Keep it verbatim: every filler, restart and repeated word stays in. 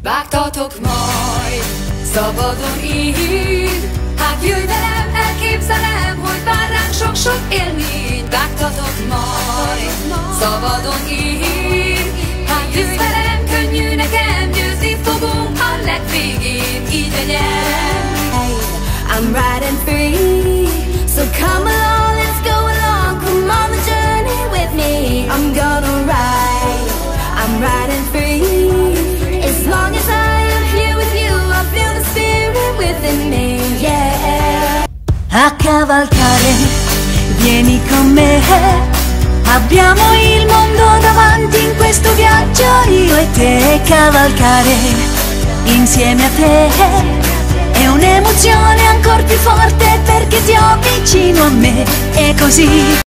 Vágtatok majd szabadon így. Hát jöjj velem, elképzelem, hogy vár ránk sok-sok élmény. Vágtatok majd szabadon így. Hát jöjj velem, könnyű nekem, győzni fogunk a legvégén. Így legyen. I'm riding free, so come along, let's go along. Come on the journey with me. I'm gonna ride, I'm riding free. As long as I am here with you, I feel the spirit within me, yeah. A cavalcare, vieni con me. Abbiamo il mondo davanti in questo viaggio, io e te. Cavalcare insieme a te è un'emozione ancora più forte perché ti ho vicino a me. E così